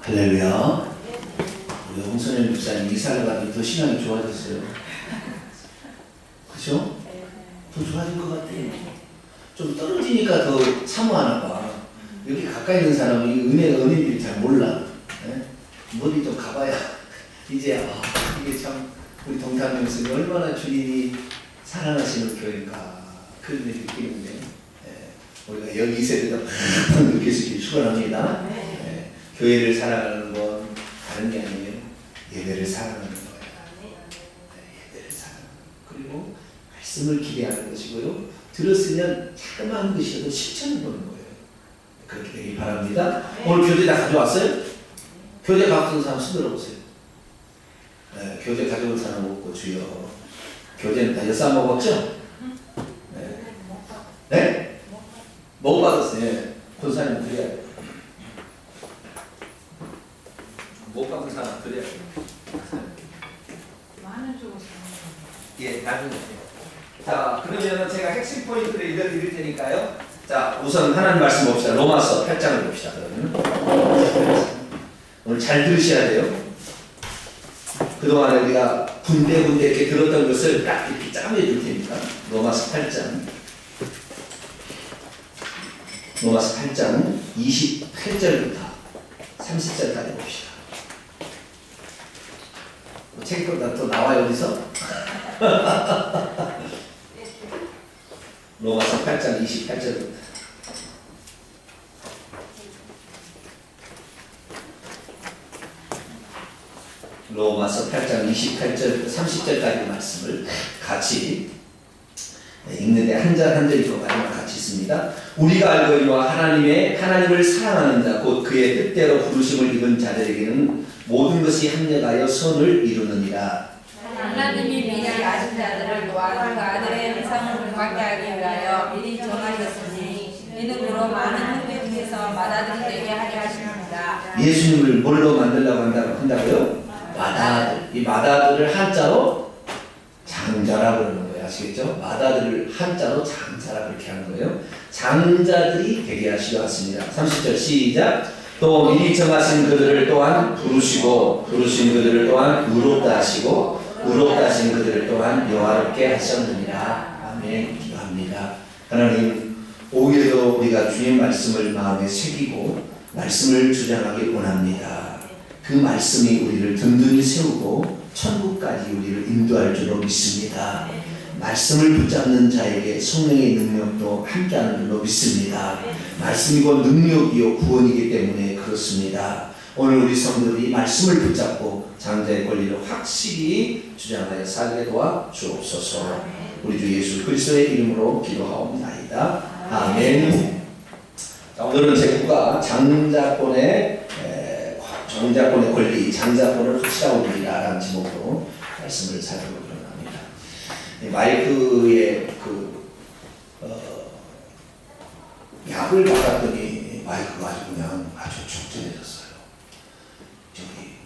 할렐루야. 우리 홍선영 목사님 이사를 가도 더 신앙이 좋아졌어요. 그죠? 더 좋아진 것 같아요. 좀 떨어지니까 더 사모하나 봐. 여기 가까이 있는 사람은 이 은혜들이 잘 몰라. 네? 머리 좀 가봐야 이제 이게 참 우리 동탄명성이 얼마나 주님이 사랑하시는 교회인가 그런 걸 느끼는데 우리가 여기 있을 때도 느낄 수 있게 축원합니다. 교회를 사랑하는 건 다른 게 아니에요. 예배를 사랑하는 거예요. 예배를 사랑하는 거. 그리고 말씀을 기대하는 것이고요. 들었으면 자그마한 것이라도 실천을 보는 거예요. 그렇게 되길 바랍니다. 오늘 교재 다 가져왔어요? 교재 가져온 사람 손 들어보세요. 교재 가져온 사람 없고 주여. 교재는 다 엿싸 먹었죠? 네? 못 받았어요. 네. 권사님 드려야 돼요. 못 받은 사람 드려야 돼요. 많은 쪽으로 예, 나중에. 자, 그러면 제가 핵심 포인트를 읽어드릴 테니까요. 자, 우선 하나님 말씀 봅시다. 로마서 8장을 봅시다. 그러면 오늘 잘 들으셔야 돼요. 그동안에 우리가 군데군데 이렇게 들었던 것을 딱 이렇게 짜매 줄 테니까. 로마서 8장. 로마서 8장 28절부터 30절까지 봅시다. 책보다 또 나와요, 어디서? 로마서 8장 28절부터. 로마서 8장 28절부터 30절까지 말씀을 같이 읽는데 한 절 한 절 읽고 마지막 같이 있습니다. 우리가 알거니와 하나님을 사랑하는 자 곧 그의 뜻대로 부르심을 입은 자들에게는 모든 것이 합력하여 선을 이루느니라. 하나님이 미리 아신 자들을 또한 그 아들의 형상을 받게 하기 위하여 미리 정하셨으니 이는 그로 많은 형제 중에서 맏아들이 되게 하려 하십니다. 예수님을 뭘로 만들려고 한다고요? 맏아들. 이 맏아들을 한자로 장자라고 그러는 거예요. 아시겠죠? 맏아들을 한자로 장자라 그렇게 하는 거예요. 장자들이 되게 하시려 하십니다. 30절 시작. 또 미리 정하신 그들을 또한 부르시고 부르신 그들을 또한 의롭다 하시고 의롭다 하신 그들을 또한 여호와롭게 하셨느니라. 아멘. 기도합니다. 하나님, 오히려 우리가 주의 말씀을 마음에 새기고 말씀을 주장하길 원합니다. 그 말씀이 우리를 든든히 세우고 천국까지 우리를 인도할 줄로 믿습니다. 말씀을 붙잡는 자에게 성령의 능력도 함께하는 줄로 믿습니다. 말씀이 곧 능력이요 구원이기 때문에 그렇습니다. 오늘 우리 성도들이 말씀을 붙잡고 장자의 권리를 확실히 주장하여 살게 도와 주옵소서. 우리 주 예수 그리스도의 이름으로 기도하옵나이다. 아멘. 자, 오늘은 제가 장자권의 권리, 장자권을 확실하고 우리라는 제목으로 말씀을 살펴보기로 합니다. 마이크에 약을 받았더니 마이크가 아주 그냥 아주 촉진해졌어요. 저기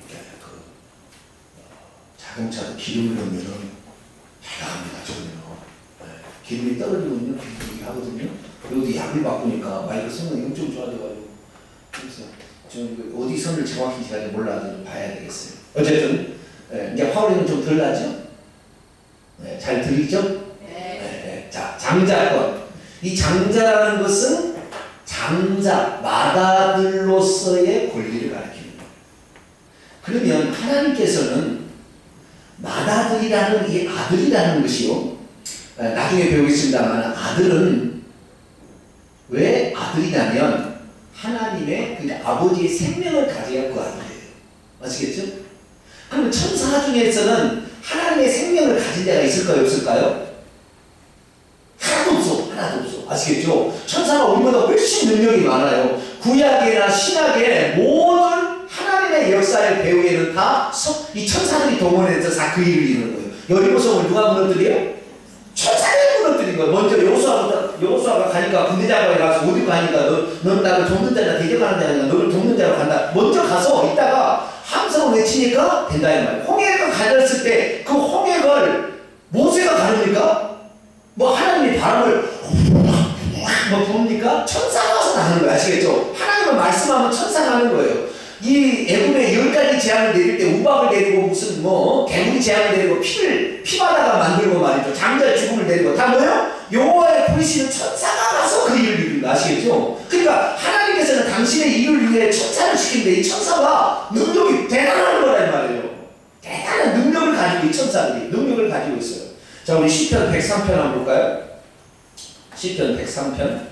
자동차도 기름을 넣으면은 대단합니다. 저는요. 기름이 떨어지면요 기름이 하거든요. 그리고 약을 바꾸니까 마이크 성능이 엄청 좋아져가지고 그래서 좀 어디 선을 정확히 제가 몰라도 봐야 되겠어요. 어쨌든 이제 파울링은 좀 덜 나죠? 잘 들리죠? 네. 자, 장자권. 이 장자라는 것은 장자, 맏아들로서의 권리를 가리키는 거예요. 그러면 하나님께서는 맏아들이라는 이 아들이라는 것이요. 나중에 배우겠습니다만 아들은 왜 아들이냐면 하나님의 그 아버지의 생명을 가져야 그 아들이에요. 아시겠죠? 그러면 천사 중에서는 하나님의 생명을 가진 자가 있을까요? 없을까요? 하나도 없어. 하나도 없어. 아시겠죠? 천사가 우리보다 훨씬 능력이 많아요. 구약이나 신약의 모든 하나님의 역사의 배후에는 다 이 천사들이 동원해서 다 그 일을 이루는 거예요. 여리고성을 누가 무너뜨려요? 천사들이 무너뜨린 거예요. 먼저 여호수아가 가니까 군대장관에 가서 어디 가니까 너는 나를 돕는 자냐 대적하는 자냐 너를 돕는 자로 간다. 먼저 가서 이따가 함성을 외치니까 된다 이 말이에요. 홍해가 가렸을 때 그 홍해를 모세가 가릅니까? 뭐 하나님이 바람을 뭐 부릅니까? 천사가 와서 나는 거예요. 아시겠죠? 하나님은 말씀하면 천사가 하는 거예요. 이 애굽에 10가지 재앙을 내릴 때 우박을 내리고 무슨 뭐 개구리 재앙을 내리고 피바다가 만들고 말이죠. 장자의 죽음을 내리고 다 뭐예요? 여호와의 보이시는 천사가 가서 그 일을 이루는 거 아시겠죠? 그러니까 하나님께서는 당신의 일을 위해 천사를 시키는데 이 천사가 능력이 대단한 거란 말이에요. 대단한 능력을 가지고 이 천사들이 능력을 가지고 있어요. 자, 우리 시편 103편 한번 볼까요? 시편 103편.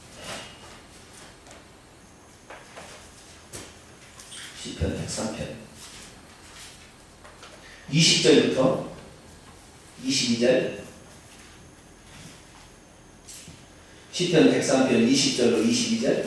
시편 103편 20절부터 22절. 시편 103편 20절로 22절.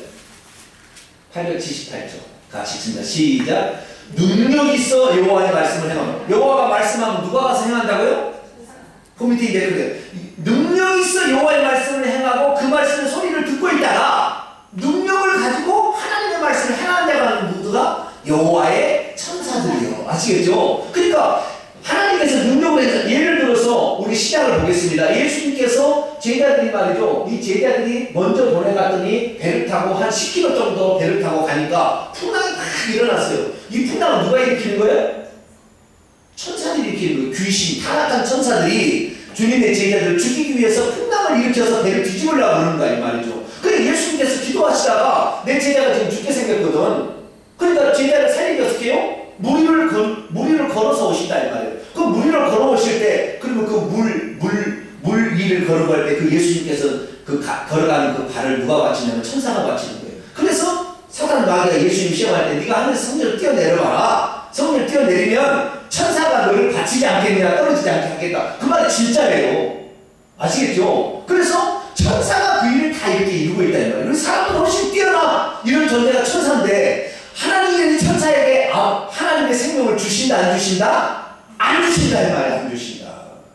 878조 같이 읽습니다. 시작. 능력 있어 여호와의 말씀을 행하며. 여호와가 말씀하면 누가 가서 행한다고요? 그 밑에 이제 그래요. 능력 있어 여호와의 말씀을 행하고 그 말씀의 소리를 듣고 있다가 능력을 가지고 하나님의 말씀을 행하는 자가 누구가? 여호와의 천사들이요. 아시겠죠? 그러니까 하나님께서 능력을 해서 예를 들어서 우리 시작을 보겠습니다. 예수님께서 제자들이 말이죠. 이 제자들이 먼저 보내갔더니 배를 타고 한 10km 정도 배를 타고 가니까 풍랑이 막 일어났어요. 이 풍랑은 누가 일으키는 거예요? 천사들이 일으키는 거예요. 귀신, 타락한 천사들이 주님의 제자들을 죽이기 위해서 풍랑을 일으켜서 배를 뒤집으려고 그러는 거야 이 말이죠. 그래 예수님께서 기도하시다가 내 제자가 지금 죽게 생겼거든. 그러니까 제자를 살리기 어떻게 해요? 무리를 걸어서 오신다 이 말이에요. 그 무리를 걸어오실 때 그리고 그 물 위를 걸어갈 때 그 예수님께서 걸어가는 그 발을 누가 받치냐면 천사가 받치는 거예요. 그래서 사단 마귀가 예수님 시험할 때 네가 하늘에서 성전을 뛰어내려봐라. 성전을 뛰어내리면 천사가 너를 받치지 않겠느냐 떨어지지 않게 하겠다. 그 말이 진짜예요. 아시겠죠? 그래서 천사가 그 일을 다 이렇게 이루고 있다 이 말이에요. 사람은 훨씬 뛰어나 이런 존재가 천사인데 하나님이 천사에게 하나님의 생명을 주신다 안 주신다? 안 주신다 이 말이에요. 안 주신다.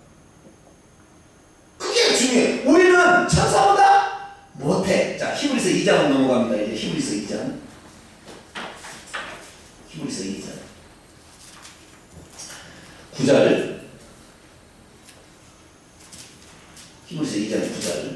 그게 중요해. 우리는 천사보다 못해. 자, 히브리서 2장 넘어갑니다. 이제 히브리서 2장. 히브리서 2장 9절. 히브리서 2장 9절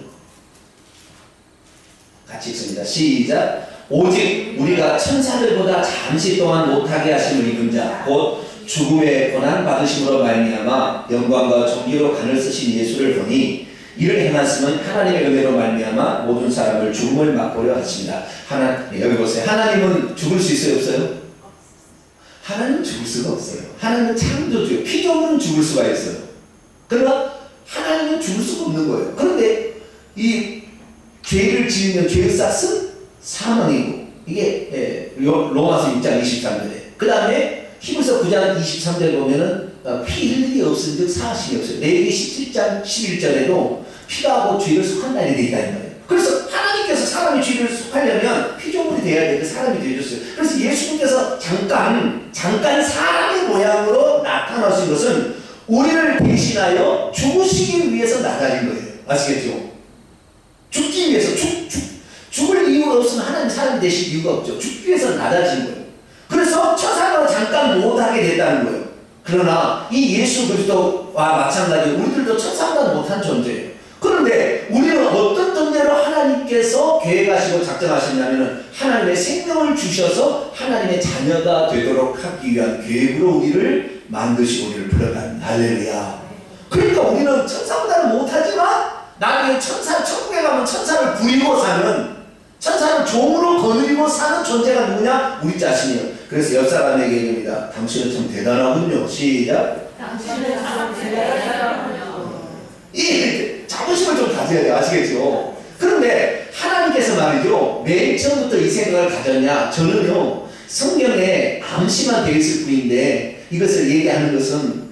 같이 읽습니다. 시작. 오직 우리가 천사들보다 잠시 동안 못하게 하심을 입은 자 곧 죽음의 고난 받으심으로 말미암아 영광과 존귀로 간을 쓰신 예수를 보니 이를 행하시면 하나님의 은혜로 말미암아 모든 사람을 죽음을 맛보려 하십니다. 여기 보세요. 하나님은 죽을 수 있어요 없어요? 하나님은 죽을 수가 없어요. 하나님은 창조주예요. 피조물은 죽을 수가 있어요. 그러나 하나님은 죽을 수가 없는 거예요. 그런데 이 죄를 지으면 죄의 싹은 사망이고 이게 로마서 6장 23절에 그 다음에 히브리서 9장 23절에 보면은 피 흘리기 없은 즉 사하심이 없어요. 레위기 17장 11절에도 피가 하고 죄를 속한다 이렇게 되어 있는 거예요. 그래서 하나님께서 사람이 죄를 속하려면 피조물이 되어야 되는데 사람이 되어줬어요. 그래서 예수님께서 잠깐 사람의 모양으로 나타나신 것은 우리를 대신하여 죽으시기 위해서 나타진 거예요. 아시겠죠? 죽기 위해서 죽을 이유가 없으면 하나님 사람이 되실 이유가 없죠. 죽기 위해서 낮아진 거예요. 그래서 천사가 잠깐 못하게 됐다는 거예요. 그러나 이 예수 그리스도와 마찬가지로 우리들도 천사보다 못한 존재예요. 그런데 우리는 어떤 존재로 하나님께서 계획하시고 작정하셨냐면 하나님의 생명을 주셔서 하나님의 자녀가 되도록 하기 위한 계획으로 우리를 만드시고 우리를 불러간 할렐루야. 그러니까 우리는 천사보다는 못하지만 나중에 천국에 가면 천사를 부리고 사는 천사를 종으로 거느리고 사는 존재가 누구냐? 우리 자신이에요. 그래서 옆 사람에게 얘기합니다. 당신은 참 대단하군요. 시작. 당신은 참 대단하군요. 이 자부심을 좀 가져야 돼요. 아시겠죠? 그런데 하나님께서 말이죠. 맨 처음부터 이 생각을 가졌냐? 저는요. 성경에 암시만 되어 있을 뿐인데 이것을 얘기하는 것은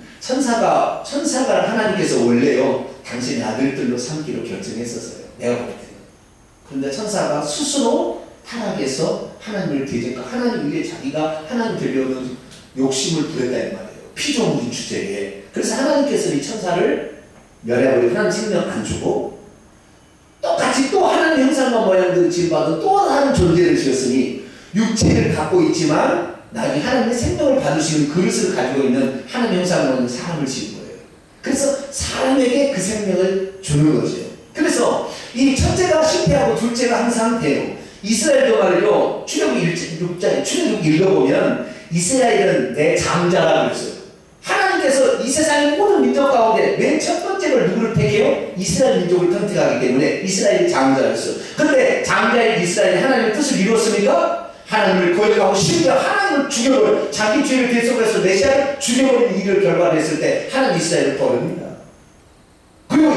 천사가 하나님께서 원래요. 당신의 아들들로 삼기로 결정했었어요. 내가 볼 때는. 그런데 천사가 스스로 타락해서 하나님을 대적하고 하나님 위에 자기가 하나님 되려는 욕심을 부렸다 이 말이에요. 피조물인 주제에. 그래서 하나님께서 이 천사를 멸해버리고 하나님 생명 안 주고 똑같이 또 하나님 형상과 모양대로 지음받은 또 다른 존재를 지었으니 육체를 갖고 있지만 나중에 하나님의 생명을 받으시는 그릇을 가지고 있는 하나님 형상으로 있는 사람을 지은 거예요. 그래서 사람에게 그 생명을 주는 거죠. 그래서 이 첫째가 실패하고 둘째가 항상 돼요. 이스라엘도 말이죠. 출애굽기 6장 출애굽 읽어보면 이스라엘은 내 장자라고 그랬어요. 하나님께서 이 세상의 모든 민족 가운데 맨 첫 번째로 누구를 택해요? 이스라엘 민족을 선택하기 때문에 이스라엘이 장자였어요. 그런데 장자인 이스라엘이 하나님의 뜻을 이루었습니까? 하나님을 거역하고 심지어 하나님을 죽여버려 자기 죄를 대속해서 메시아를 죽여버리는 일을 결과했을 때 하나님 이스라엘을 버립니다. 그리고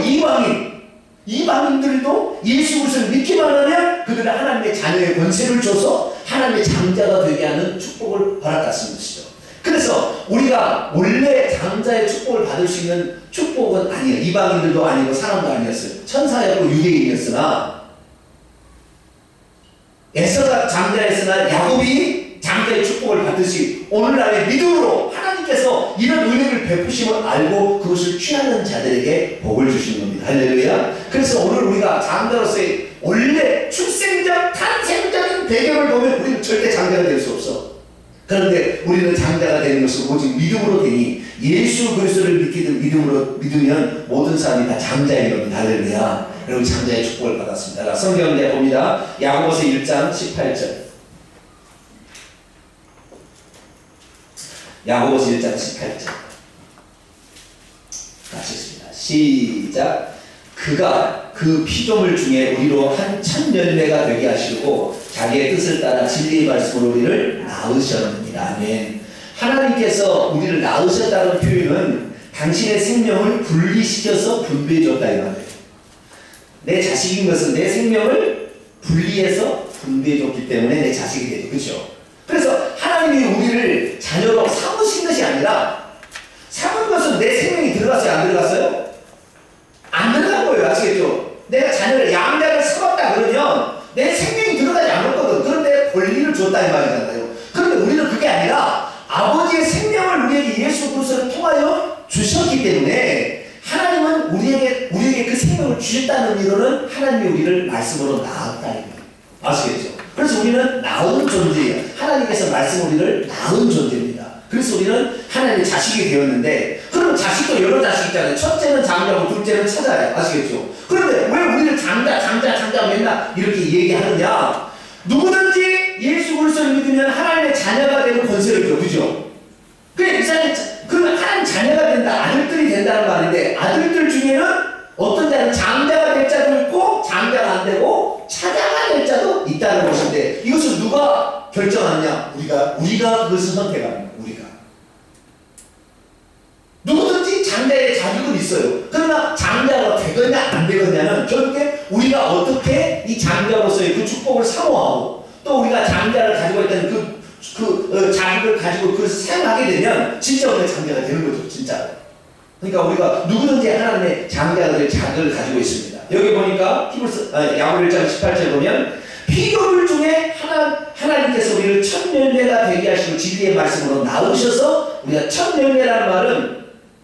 이방인들도 예수 그리스도를 믿기만 하면 그들은 하나님의 자녀의 권세를 줘서 하나님의 장자가 되게 하는 축복을 허락받는 것이죠. 그래서 우리가 원래 장자의 축복을 받을 수 있는 축복은 아니에요. 이방인들도 아니고 사람도 아니었어요. 천사였고 유대인이었으나 에서가 장자였으나 야곱이 장자의 축복을 받듯이 오늘날의 믿음으로 하나님께서 이런 은혜를 베푸심을 알고 그것을 취하는 자들에게 복을 주시는 겁니다. 할렐루야. 그래서 오늘 우리가 장자로서의 원래 출생적 탄생적인 배경을 보면 우리는 절대 장자가 될 수 없어. 그런데 우리는 장자가 되는 것은 오직 믿음으로 되니 예수 그리스도를 믿으면 모든 사람이 다 장자인 겁니다. 할렐루야. 여러분 장자의 축복을 받았습니다. 성경에 봅니다. 야고보서 1장 18절. 야고보서 1장 18절. 같이 읽습니다. 시작. 그가 그 피조물 중에 우리로 한 천 열매가 되게 하시고 자기의 뜻을 따라 진리의 말씀으로 우리를 낳으셨느니라. 아멘. 하나님께서 우리를 낳으셨다는 표현은 당신의 생명을 분리시켜서 분배해줬다 이 말이에요. 내 자식인 것은 내 생명을 분리해서 분배해줬기 때문에 내 자식이 되죠. 그렇죠? 그래서 하나님이 우리를 자녀로 삼으신 것이 아니라 삼은 것은 내 생명이 들어갔어요? 안 들어갔어요? 안 들어간 거예요. 아시겠죠? 내가 자녀를 양자를 삼았다 그러면 내 생명이 들어가지 않았거든. 그런데 권리를 줬다 이 말이잖아요. 그런데 우리는 그게 아니라 아버지의 생명을 우리에게 예수 그리스도를 통하여 주셨기 때문에 하나님은 우리에게 그 생명을 주셨다는 의미로는 하나님이 우리를 말씀으로 낳았다. 아시겠죠? 그래서 우리는 낳은 존재예요. 하나님께서 말씀 우리를 낳은 존재입니다. 그래서 우리는 하나님의 자식이 되었는데, 그럼 자식도 여러 자식 있잖아요. 첫째는 장자고 둘째는 처자예요. 아시겠죠? 그런데 왜 우리를 장자 맨날 이렇게 얘기하느냐? 누구든지 예수 그리스도를 믿으면 하나님의 자녀가 되는 권세를 줘. 그죠? 그래, 그러면 하나님 자녀가 된다, 아들들이 된다는 말인데, 아들들 중에는 어떤 자는 장자가 될 자도 있고 장자가 안 되고 처자가 될 자도 있다는 것인데, 이것을 누가 결정하느냐? 우리가 그것을 선택합니다. 누구든지 장자의 자격은 있어요. 그러나 장자가 되거냐 안 되거냐는 결국에 우리가 어떻게 이 장자로서의 그 축복을 사모하고 또 우리가 장자를 가지고 있다는 그 자격을 가지고 그것을 사용하게 되면 진짜 우리가 장자가 되는 거죠. 진짜. 그러니까 우리가 누구든지 하나님의 장자가 될 자격을 가지고 있습니다. 여기 보니까 야고보 1장 18절 보면 피조물 중에 하나님께서 우리를 첫 열매가 되게 하시고 진리의 말씀으로 낳으셔서 우리가 첫 열매라는 말은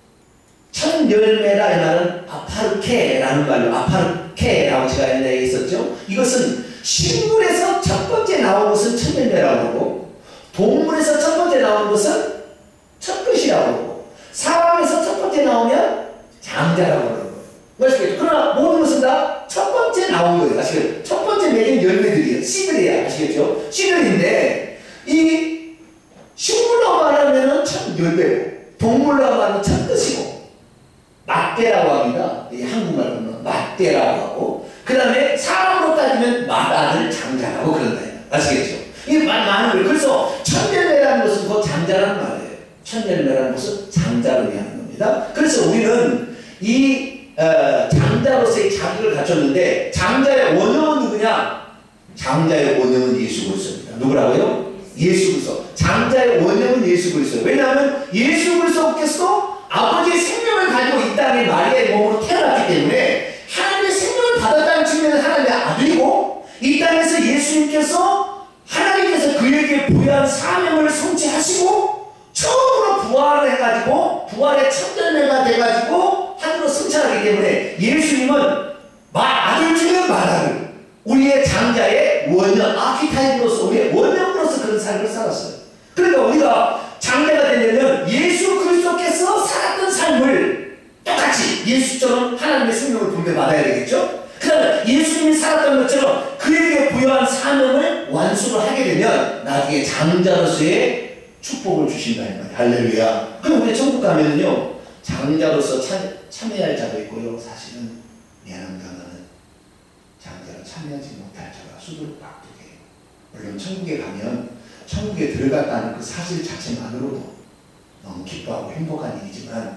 첫 열매라 이 말은 아파르케라는 말로 아파르케라고 제가 옛날에 있었죠. 이것은 식물에서 첫 번째 나온 것은 첫 열매라고 하고 동물에서 첫 번째 나온 것은 첫 끝이라고 하고 사람에서 첫 번째 나오면 장자라고 하는 거예요. 아시겠죠? 그러나 모든 것은 다 첫 번째 나온 거예요. 아시겠죠? 첫 번째 맺은 열매들이에요. 씨들이에요. 아시겠죠? 씨들인데 이 식물로 말하면 첫 열매고 동물로 말하면 첫 끝이고 맞대라고 합니다. 이 한국말 보면 맞대라고 하고 그 다음에 사람으로 따지면 맏아들 장자라고 그런다. 아시겠죠? 이게 많은 거예요. 그래서 첫 열매라는 것은 곧 장자라는 말이에요. 첫 열매라는 것은 장자를 의미하는 겁니다. 그래서 우리는 이 장자로서의 자격을 갖췄는데 장자의 원형은 누구냐? 장자의 원형은 예수 그리스도입니다. 누구라고요? 예수 그리스도. 장자의 원형은 예수 그리스도. 왜냐하면 예수 그리스도께서 아버지의 생명을 가지고 이 땅에 마리아의 몸으로 태어났기 때문에 하나님의 생명을 받았다는 측면은 하나님의 아들이고 이 땅에서 예수님께서 하나님께서 그에게 부여한 사명을 성취하시고 처음으로 부활을 해가지고 부활의 첫 열매가 돼가지고 하늘로 승천하기 때문에 예수님은 아들 중에 맏아들 우리의 장자의 원형 아키타입으로서 우리의 원형으로서 그런 삶을 살았어요. 그러니까 우리가 장자가 되려면 예수 그리스도께서 살았던 삶을 똑같이 예수처럼 하나님의 생명을 분배받아야 되겠죠? 그 다음에 예수님이 살았던 것처럼 그에게 부여한 사명을 완수를 하게 되면 나중에 장자로서의 축복을 주신다 이 말이에요. 할렐루야. 그럼 우리 천국 가면은요, 장자로서 참여할 자도 있고요. 사실은 미안합니다만은 장자로 참여하지 못할 자가 수두룩박두해요. 물론 천국에 가면 천국에 들어갔다는 그 사실 자체만으로도 너무 기뻐하고 행복한 일이지만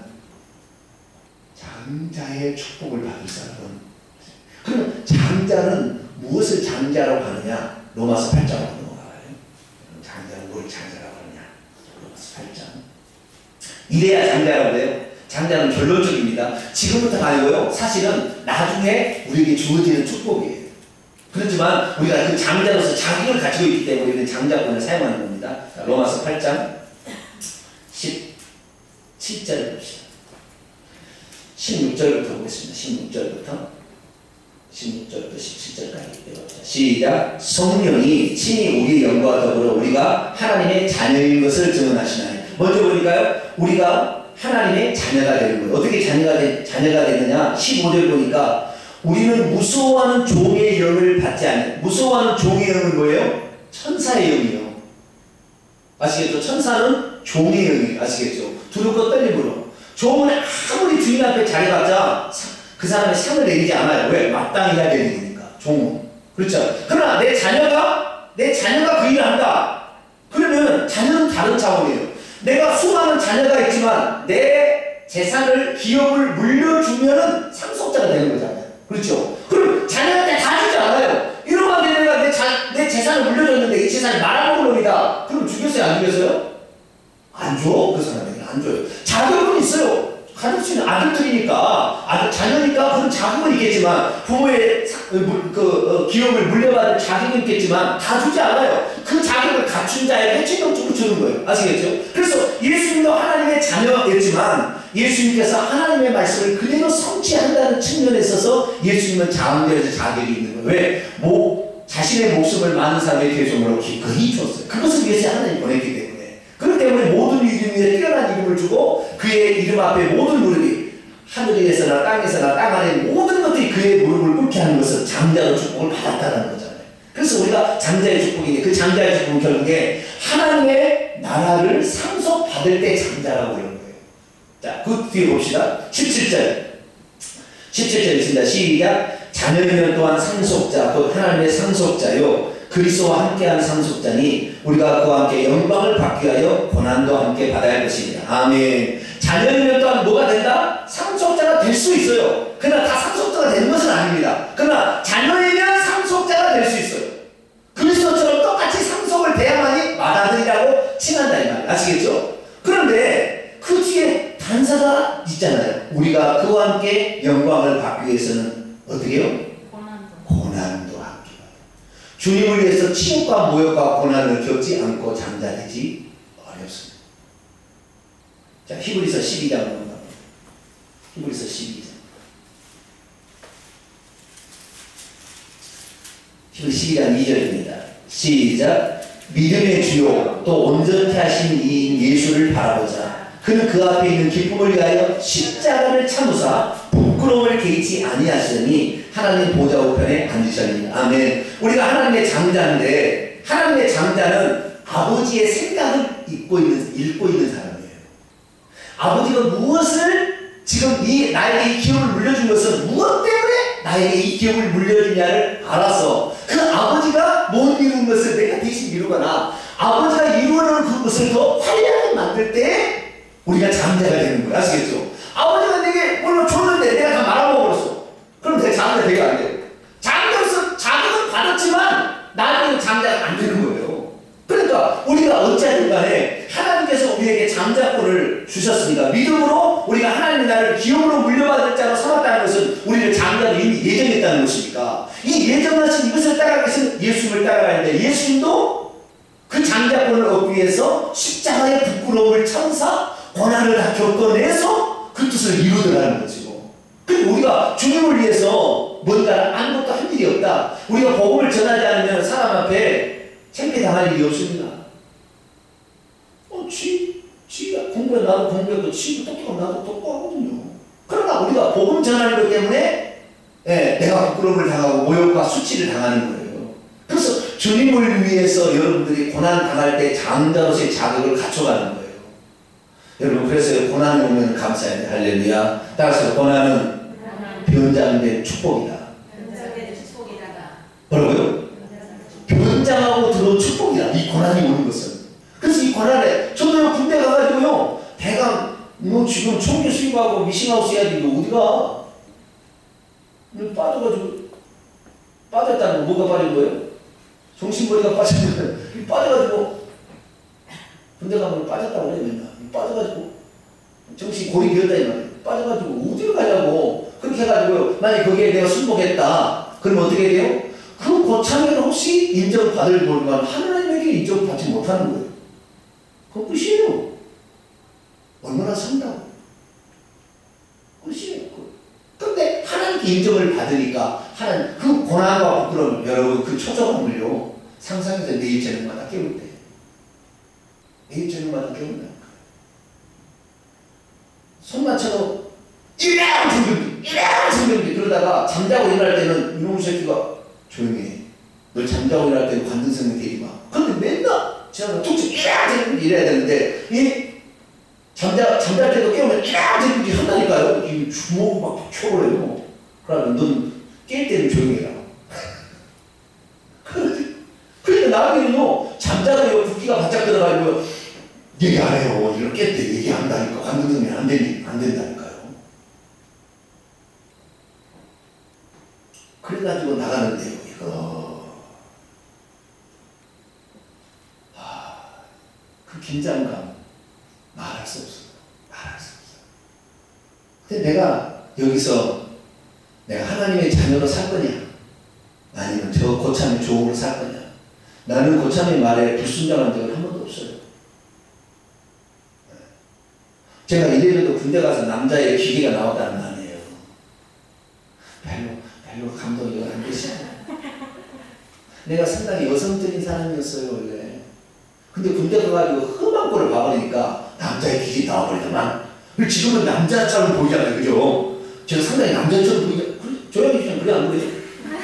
장자의 축복을 받을 사람은, 그럼 장자는 무엇을 장자라고 하느냐? 로마서 8장으로 넘어가요. 장자는 뭘 장자라고 하느냐? 로마서 8장. 이래야 장자라고 해요. 장자는 결론적입니다. 지금부터 아니고요. 사실은 나중에 우리에게 주어지는 축복이에요. 그렇지만 우리가 그 장자로서 자격을 가지고 있기 때문에 우리는 장자권을 사용하는 겁니다. 자, 로마서 8장 17절 봅시다. 16절부터 보겠습니다. 16절부터 17절까지 읽어봅시다. 시작. 성령이 친히 우리의 영과 더불어 우리가 하나님의 자녀인 것을 증언하시나니. 먼저 보니까요, 우리가 하나님의 자녀가 되는 거예요. 어떻게 자녀가 되느냐? 15절 보니까 우리는 무서워하는 종의 영을 받지 않는. 무서워하는 종의 영은 뭐예요? 천사의 영이요. 아시겠죠? 천사는 종의 영이에요. 아시겠죠? 두렵고 떨림으로. 종은 아무리 주인 앞에 잘해봤자 그 사람의 상을 내리지 않아요. 왜? 마땅히 해야 되는 거니까. 종은. 그렇죠? 그러나 내 자녀가 그 일을 한다. 그러면 자녀는 다른 차원이에요. 내가 수많은 자녀가 있지만 내 재산을, 기업을 물려주면은 상속자가 되는 거잖아요. 그렇죠? 그럼 자녀한테 다 주지 않아요. 이러면 내가 내 재산을 물려줬는데 이 재산이 말아먹을 놈이다. 그럼 죽였어요? 안 죽였어요? 안 줘. 그 사람에게 안 줘요. 자격은 있어요. 가질 수 있는 아들들이니까, 자녀니까 그런 자격은 있겠지만, 부모의 기업을 물려받을 자격은 있겠지만, 다 주지 않아요. 그 자격을 갖춘 자에게 최종적으로 주는 거예요. 아시겠죠? 그래서 예수님도 하나님의 자녀였지만, 예수님께서 하나님의 말씀을 그대로 성취한다는 측면에 있어서 예수님은 자원되어서 자격이 있는 거예요. 왜? 자신의 목숨을 많은 사람의 대종으로 기꺼이 줬어요. 그것을 위해서 하나님이 보냈기 때문에. 그렇기 때문에 모든 이름 위에 뛰어난 이름을 주고 그의 이름 앞에 모든 무릎이, 하늘에서나 땅에서나 땅 안에 모든 것들이 그의 무릎을 꿇게 하는 것은 장자로 축복을 받았다는 거잖아요. 그래서 우리가 장자의 축복인데, 그 장자의 축복은 결국에 하나님의 나라를 상속받을 때 장자라고 그러는 거예요. 자, 그 뒤에 봅시다. 17절 있습니다. 시작. 자녀이면 또한 상속자, 곧 하나님의 상속자요 그리스도와 함께한 상속자니 우리가 그와 함께 영광을 받기 위하여 고난도 함께 받아야 할 것입니다. 아멘. 자녀이면 또한 뭐가 된다? 상속자가 될 수 있어요. 그러나 다 상속자가 되는 것은 아닙니다. 그러나 자녀이면 상속자가 될 수 있어요. 그리스도처럼 똑같이 상속을 대야만이 맏아들이라고 칭한다 이 말이에요. 아시겠죠? 그런데 그 뒤에 단서가 있잖아요. 우리가 그와 함께 영광을 받기 위해서는 어떻게 해요? 고난도 함께. 주님을 위해서 치욕과 모욕과 고난을 겪지 않고 장자되지 어렵습니다. 자, 히브리서 12장 넘어갑니다. 히브리서 12장. 히브리서 12장 2절입니다. 시작. 믿음의 주요 또 온전케 하신 이인 예수를 바라보자. 그는 그 앞에 있는 기쁨을 위하여 십자가를 참으사 부끄러움을 개의치 아니하시더니 하나님 보좌 우편에 앉으셨느니라. 아멘. 우리가 하나님의 장자인데, 하나님의 장자는 아버지의 생각을 읽고 있는 사람이에요. 아버지가 무엇을 지금 나에게 이 기업을 물려준 것은 무엇 때문에 나에게 이 기업을 물려주냐를 알아서 그 아버지가 못 이룬 것을 내가 대신 이루거나 아버지가 이루어놓은 그것을 더 화려하게 만들 때 우리가 장자가 되는 거예요. 아시겠죠? 아버지가 내게 물론 줬는데 내가 다 말아먹어버렸어. 그럼 내가 장자가 되게 안 돼요. 장자로서 자격은 받았지만 나는 장자가 안 되는 거예요. 그러니까 우리가 어찌하든 간에 하나님께서 우리에게 장자권을 주셨으니까 믿음으로 우리가 하나님의 나라를 기업으로 물려받을 자로 삼았다는 것은 우리를 장자로 이미 예정했다는 것이니까 이 예정하신 이것을 따라가기 위해서 예수님을 따라가는데 예수님도 그 장자권을 얻기 위해서 십자가의 부끄러움을 참사 고난을 다 겪어내서 그 뜻을 이루더라는 것이고, 그리고 우리가 주님을 위해서 뭔가 아무것도 할 일이 없다. 우리가 복음을 전하지 않으면 사람 앞에 창피당할 일이 없습니다. 지가 공부해 나도 공부해도 지도 똑똑하고 나도 똑똑하거든요. 그러나 우리가 복음 전하는 것 때문에 내가 부끄러움을 당하고 모욕과 수치를 당하는 거예요. 주님을 위해서 여러분들이 고난 당할 때 장자로서의 자격을 갖춰가는 거예요. 여러분 그래서 고난이 오면 감사해야 돼. 할렐루야. 따라서 고난은 변장된 축복이다. 뭐라고요? 변장하고 들어온 축복이다. 이 고난이 오는 것은. 그래서 이 고난에 저도 군대 가가지고요. 대강 뭐 지금 총기 수입하고 미싱하우스 해야지 이거 어디가? 빠져가지고 빠졌다는 거 뭐가 빠진 거예요? 정신머리가 빠진 거예요. 빠져가지고 군대 가면 빠졌다고 그래야 된다. 빠져가지고 정신 골이 비었다 이 말이에요. 빠져가지고 어디로 가냐고. 그렇게 해가지고요. 만약 거기에 내가 순복했다. 그러면 어떻게 돼요? 그 고참에는 혹시 인정받을 모르면 하나님에게 인정받지 못하는 거예요. 그건 끝이에요. 얼마나 산다고. 끝이에요. 근데 하나님께 인정을 받으니까 하나님 그 고난과 부끄러움 여러분 그 초조함을요 상상해서 내일 저녁마다 깨울 때 내일 저녁마다 깨운다니까. 손 맞춰도 이래야 정경기 그러다가 잠자고 일어날 때는 이놈의 새끼가 조용히 해. 널 잠자고 일어날 때는 관등성에 대지 마. 근데 맨날 지나가 툭툭 이래야 되는데 이 잠잘 때도 깨우면 이래야지 한다니까요. 이 주먹 막 쳐버려요. 그러면 넌 깰 때는 조용히 해라. 그러니까 나중에는요 잠자고요 붓기가 바짝 들어가지고 얘기 안 해요. 이렇게 깰 때 얘기 안 한다니까. 관등성이 안 된다니까요. 그래가지고 나가는데요. 이거 그 긴장감 말할 수 없어요. 근데 내가 여기서 내가 하나님의 자녀로 살 거냐 아니면 저 고참의 종으로 살 거냐. 나는 고참의 말에 불순종한 적은 한 번도 없어요. 제가 이래봬도 군대 가서 남자의 기계가 나왔다는 거 아니에요. 별로 감동이 안 되시죠. 내가 상당히 여성적인 사람이었어요 원래. 근데 군대 가가지고 험한 꼴을 봐버리니까 남자의 기질이 나와버리더만. 지금은 남자처럼 보이잖아요. 그죠? 제가 상당히 남자처럼 보이잖아요. 조용히 좀 그래 안 그래요?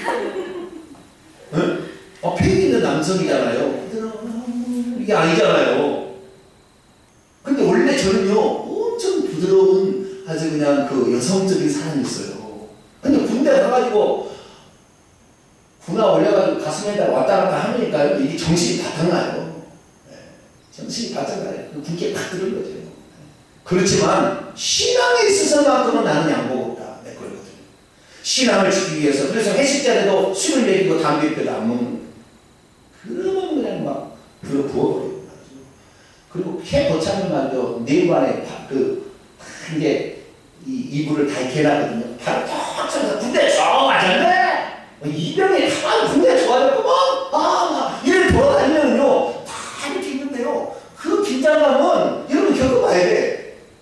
응? 폐기 있는 남성이잖아요. 이게 아니잖아요. 근데 원래 저는요 엄청 부드러운 아주 그냥 그 여성적인 사람이었어요. 근데 군대 가가지고 군화 올려가지고 가슴에다 왔다 갔다 하니까요 이게 정신이 바탕나요. 정신이 바탕나요. 군기에 팍 들은 거죠. 그렇지만 신앙에 있어서만큼은 나는 양보가 없다. 내 거거든요. 신앙을 지키기 위해서. 그래서 회식 자리도 술을 먹이고 담배 피워도 안 먹는 거예요. 그러면 그냥 막 부어버려요. 그리고 해 거창한 말도 네관에 이게 이불을 다 이렇게 해놨거든요. 바로 턱 쳐서 군대 좋아졌네. 이병에 가만 군대 좋아졌구먼. 이를 돌아다니면요 다 이렇게 있는데요. 그 긴장감은 여러분 겪어봐야 돼.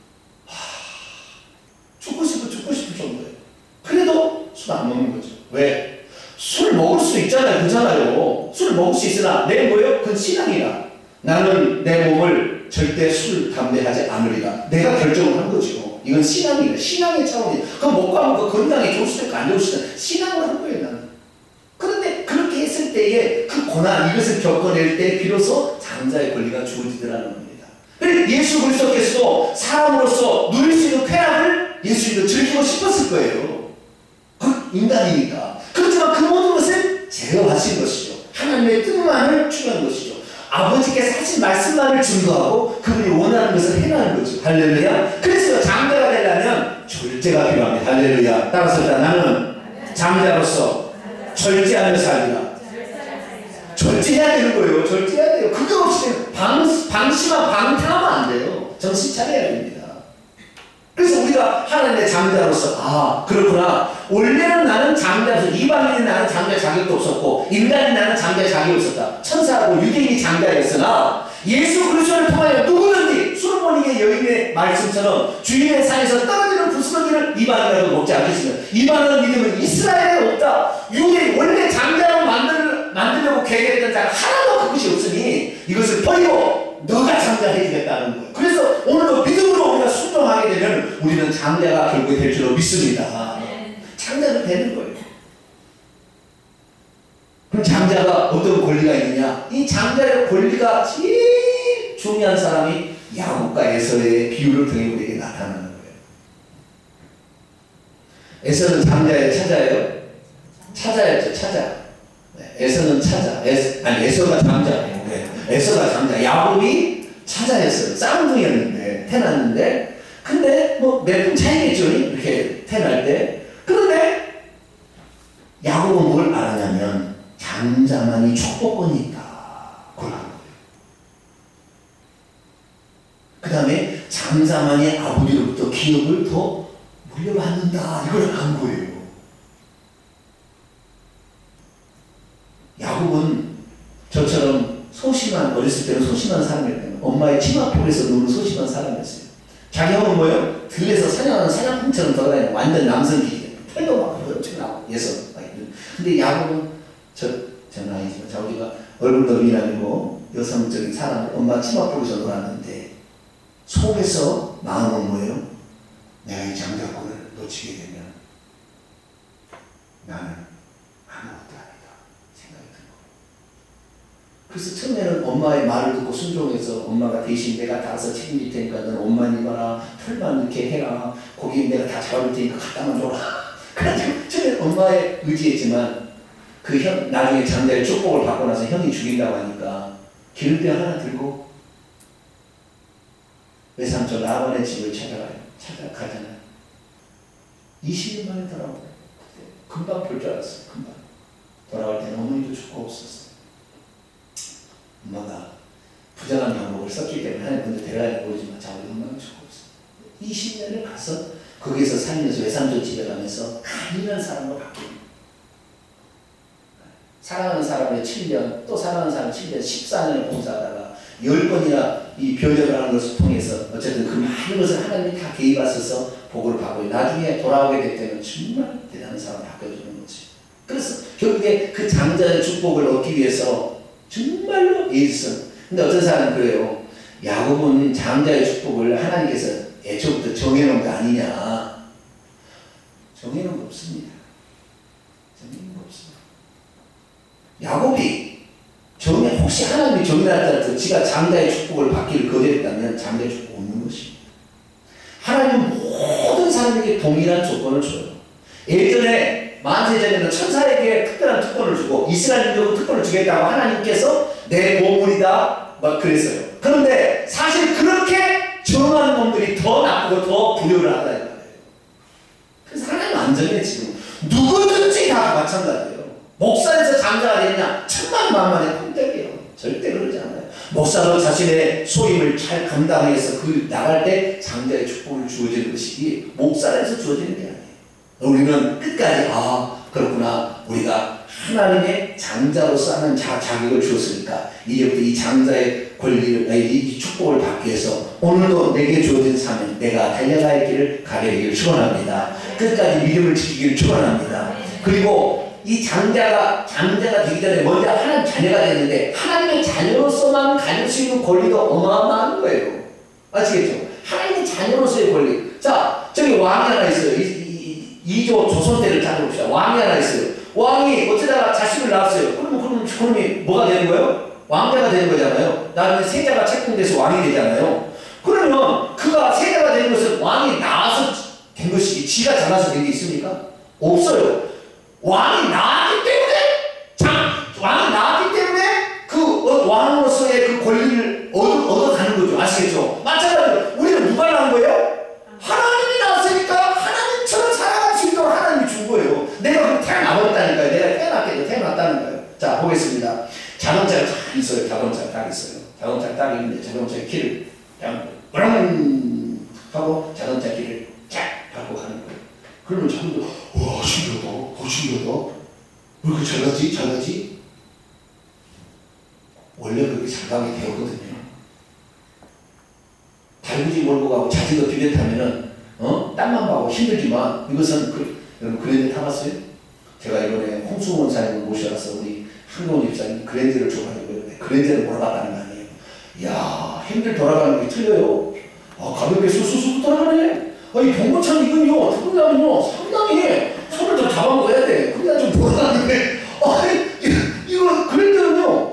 죽고 싶을 정도예요. 그래도 술 안 먹는 거죠. 왜? 술 먹을 수 있잖아요. 그렇잖아요. 술 먹을 수 있으나 내 뭐예요? 그건 신앙이다. 나는 내 몸을 절대 술, 담배 하지 않으리라. 내가 결정을 한 거죠. 이건 신앙이다. 신앙의 차원이에요. 그럼 먹고 하면 그 건강에 좋을 수도 있고 안 좋을 수도 있고 신앙을 한 거예요. 나는. 그런데 그렇게 했을 때에 그 고난 이것을 겪어낼 때 비로소 장자의 권리가 주어지더라는 겁니다. 예수 그리스도께서도 사람으로서 누릴 수 있는 쾌락을 예수님도 즐기고 싶었을 거예요. 그 인간이니까. 그렇지만 그 모든 것을 제어하신 것이죠. 하나님의 뜻만을 추구한 것이죠. 아버지께서 하신 말씀만을 증거하고 그분이 원하는 것을 해나가는 거죠. 할렐루야. 그래서 장자가 되려면 절제가 필요합니다. 할렐루야. 따라서 나는 장자로서 절제하며 살리라. 절제해야 되는 거예요. 절제해야 돼요. 그거 없이 방심하고 방탕하면 안 돼요. 정신 차려야 됩니다. 그래서 우리가 하나님의 장자로서 그렇구나. 원래는 나는 장자로서 이방인이 나는 장자 자격도 없었고 인간이 나는 장자 자격이 없었다. 천사하고 유대인이 장자였으나 예수 그리스도를 통하여 누구든지 솔로몬에게 여인의 말씀처럼 주님의 산에서 떨어지는 부스러기를 이방인이라도 먹지 않겠으면 이방인을 믿으면 이스라엘에 없다. 유대인 원래 장자로 만들려고 계획했던 자가 하나도 그것이 없으니 이것을 버리고 너가 장자해주겠다는 거예요. 그래서 오늘도 믿음으로 우리가 순종하게 되면 우리는 장자가 결국에 될 줄로 믿습니다. 장자가 되는 거예요. 그럼 장자가 어떤 권리가 있느냐? 이 장자의 권리가 제일 중요한 사람이 야곱과 에서의 비유를 통해 우리에게 나타나는 거예요. 에서는 장자예요, 차자예요? 차자였죠, 차자. 에서는 차자. 에서가 장자예요. 에서가 장자. 야곱이 차자였어요. 쌍둥이였는데, 태어났는데, 근데 뭐 몇 분 차이겠죠, 이렇게 태어날 때. 그런데 야곱은 뭘 알았냐면 장자만이 축복권이 있다. 그걸 안 거예요. 그 다음에 장자만이 아버지로부터 기업을 더 물려받는다. 이걸 안 거예요. 야곱은 저처럼 소심한, 어렸을 때는 소심한 사람이었어요. 엄마의 치마폭에서 노는 소심한 사람이었어요. 자기 형은 뭐예요? 들에서 사냥하는 사냥꾼처럼 돌아다니는 완전 남성기계. 털도 막 엄청나고 예서. 근데 야곱은 저는 아니지만 자기가 얼굴너비라고 여성적인 사람, 엄마 치마폭에서 놀았는데 속에서 마음은 뭐예요? 내가 이 장자권을 놓치게 되면 나는 아무것도 아니다 생각이 든 거예요. 그래서 처음에는 엄마의 말을 듣고 순종해서 엄마가 대신 내가 다 가서 책임질 테니까 넌 옷만 입어라, 털만 이렇게 해라, 고기 내가 다 잡아줄 테니까 갖다만 줘라. 그래가지고 처음에 엄마의 의지했지만 그 형, 나중에 장자의 축복을 받고 나서 형이 죽인다고 하니까 기름병 하나 들고 외삼촌 라반의 집을 찾아가잖아요. 20년 만에 돌아오고 금방 볼 줄 알았어요. 금방. 돌아올 때는 어머니도 죽고 없었어요. 엄마가 부정한 방법을 썼기 때문에 하나님 먼저 데려가야 모르지만 자기 엄마가 죽고 없어요. 20년을 가서 거기서 살면서 외삼촌 집에 가면서 간이란 사람으로 바뀝니다. 사랑하는 사람을 7년, 또 사랑하는 사람을 7년, 14년을 봉사하다가 10번이나 이 변절을 하는 것을 통해서 어쨌든 그 많은 것을 하나님이 다 개입하셔서 복을 받고 나중에 돌아오게 될 때는 정말 대단한 사람을 바꿔주는 거지. 그래서 결국에 그 장자의 축복을 얻기 위해서 정말로 예수. 근데 어떤 사람은 그래요. 야곱은 장자의 축복을 하나님께서 애초부터 정해놓은 거 아니냐. 정해놓은 거 없습니다. 정해놓은 거 없습니다. 야곱이 혹시 하나님이 정의하였다고 지가 장자의 축복을 받기를 거절했다면 장자의 축복 없는 것입니다. 하나님은 모든 사람에게 동일한 조건을 줘요. 예전에 만세전에는 천사에게 특별한 특권을 주고 이스라엘 민족은 특권을 주겠다고 하나님께서 내 보물이다 막 그랬어요. 그런데 사실 그렇게 정한 놈들이 더 나쁘고 더 불효를 하다 이거예요. 그래서 하나님은 안 정해 지금 누구든지 다 마찬가지예요. 목사에서 장자가 되느냐 천만만만의 꿈때기예요. 절대 그러지 않아요. 목사도 자신의 소임을 잘 감당해서 그 나갈 때 장자의 축복을 주어지는 것이기 목사에서 주어지는 게 아니에요. 우리는 끝까지 그렇구나 우리가 하나님의 장자로서 하는 자격을 주었으니까 이제부터 이 장자의 권리를 이 축복을 받기 위해서 오늘도 내게 주어진 사명 내가 달려갈 길을 가게 되기를 축원합니다. 끝까지 믿음을 지키기를 축원합니다. 그리고 이 장자가 되기 전에 먼저 하나님 자녀가 됐는데 하나님의 자녀로서만 가질 수 있는 권리도 어마어마한 거예요. 아시겠죠? 하나님의 자녀로서의 권리. 자, 저기 왕이 하나 있어요. 2조 조선 때를 찾아봅시다. 왕이 하나 있어요. 왕이 어쩌다가 자식을 낳았어요. 그러면 뭐가 되는 거예요? 왕자가 되는 거잖아요. 나중에 세자가 책봉돼서 왕이 되잖아요. 그러면 그가 세자가 되는 것은 왕이 낳아서 된 것이지 지가 자라서 된 게 있습니까? 없어요. 왕이 나왔기 때문에 그 왕으로서의 그 권리를 얻어가는 거죠. 아시겠죠? 마찬가지로 우리는 누가 낳은 거예요? 하나님이 낳았으니까 하나님처럼 살아갈 수 있도록 하나님이 준 거예요. 내가 그럼 태어나버렸다니까요. 내가 태어났다는 거예요. 자, 보겠습니다. 자동차가 딱 있어요. 자동차가 딱 있어요. 자동차가 딱 있는데 자동차의 키를 그냥 브렁 하고 자동차 키를 쫙 밟고 가는 거예요. 그러면 자기도 와 신기하다. 신기하다. 왜 이렇게 잘나지? 원래 그렇게 잘나게 되었거든요. 달구지 몰고 가고 자전거 비벼 타면은 땀만 봐도 힘들지만 이것은 여러분 그랜저 타봤어요? 제가 이번에 홍수원 사님을 모셔와서 우리 한동훈 집사님 그랜저를 줘가지고 그랜저를 몰아봤다는 거 아니에요. 이야 핸들 돌아가는 게 틀려요. 가볍게 쑥쑥쑥 돌아가네. 이 봉고차 이건요 특별하면요 상당히 손을 좀 잡아먹어야 돼. 그래야 좀 돌아가는데 이거 그랜저는요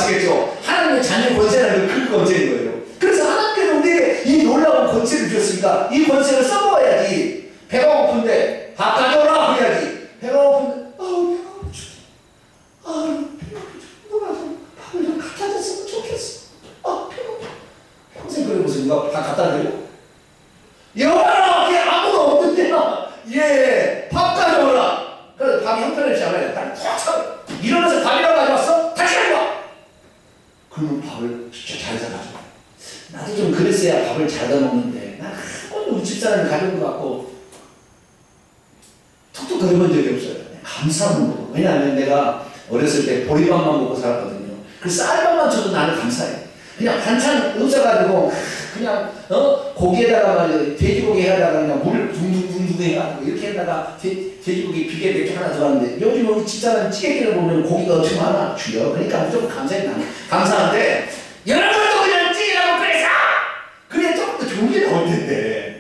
아시겠죠? 하나님의 자녀 권세라는 그 권세인 거예요. 그래서 하나님께서 우리에게 이 놀라운 권세를 주셨으니까 이 권세를 써먹어야지. 배가 고픈데 밥 가져오라 그래야지. 배가 고픈데 아우 배가 고프다. 아우 배가 고프다. 누가 좀 밥을 좀 갖다 줬으면 좋겠어. 아 배가 고프다. 평생 그래 보세요. 누가 밥 갖다 드려? 여봐라 그게 아무도 없는데요. 예, 밥 가져오라. 그래서 밥이 형편없지 않아요. 밥이 탁 차요. 일어나서 밥이라고 가져왔어? 다시 가져와. 그러면 밥을 진짜 잘 사가지고. 나도 좀 그랬어야 밥을 잘 사먹는데 난 한 번도 우리 집사람이 가져온 것 같고 툭툭 그려본 적이 없어요. 감사한 거고. 왜냐하면 내가 어렸을 때 보리밥만 먹고 살았거든요. 그 쌀밥만 줘도 나는 감사해. 그냥 반찬 없어가지고 그냥 고기에다가 말이야 돼지고기 해다가 그냥 물 둥둥둥둥 해가지고 이렇게 해다가 돼지고기 비계 맥주 하나 들어갔는데 요즘 우리 집사람 찌개기를 보면 고기가 엄청 많아 주여. 그러니까 무조건 감사해. 나는 감사한데 여러분도 그냥 찌개라고 그래서 그래 조금 더 좋은 게 나올 텐데.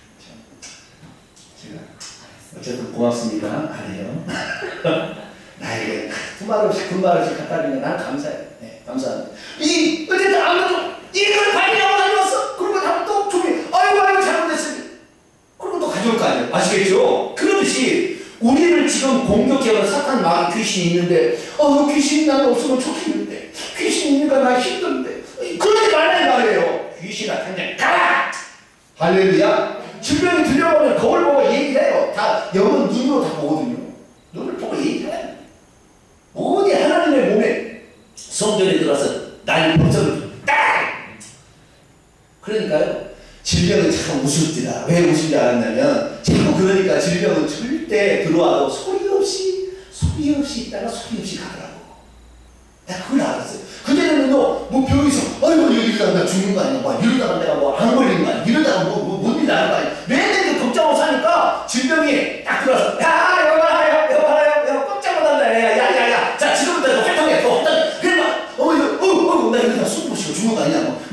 제가 어쨌든 고맙습니다. 안 해요. 나에게 큰 말 없이 갖다 주면 난 감사해. 네, 감사합니다. 어쨌든 아무도 이걸 발견하고 다녀왔어. 그러고 다음 또 종이 아이고 잘못했습니다. 그러고 또 가져올 거 아니에요. 아시겠죠? 그러듯이 우리를 지금 공격해오는 사탄 마귀 귀신이 있는데 귀신이 나는 없으면 좋겠는데 귀신이 있으니까 나 힘든데 그러지 말라는 말이에요. 귀신 같은 년 가라! 할렐루야. 질병이 들려오면 거울 보고 얘기해요. 다 영은 눈으로 다 보거든요. 눈을 보고 얘기해요. 어디 하나님의 몸에 성전에 들어와서 날 벌써를 딱! 그러니까요. 질병은 참 우습지다. 왜 우습지 않았냐면 자꾸 그러니까 질병은 절대 들어와도 소리 없이 있다가 소리 없이 가더라고. 내가 그걸 알았어요. 그전에는 뭐 병에서 아이고 이러다가 나 죽는 거 아니야. 막 이러다가 내가 뭐 안 걸리는 거 아니야. 이러다가 뭔 일이 나는 거 아니야. 매일 걱정하고 사니까 질병이 딱 들어와서 여봐라 깜짝 놀란다. 야야야 자 지금부터 너 활동해. 너 활동해. 그래 막 나 이러다가 숨 못 쉬고 죽는 거 아니야. 뭐.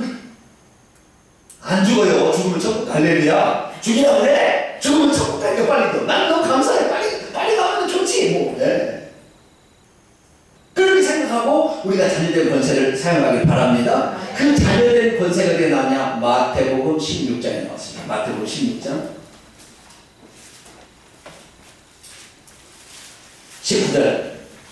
안 죽어요. 죽으면 천국 할렐루야. 죽이라고 그래. 죽으면 천국 갈게 빨리 더. 난 너무 감사해. 빨리 가면 좋지 뭐. 네. 그렇게 생각하고 우리가 자녀된 권세를 사용하길 바랍니다. 그 자녀된 권세가 어디에 나오냐? 마태복음 16장에 나왔습니다. 마태복음 16장 19절.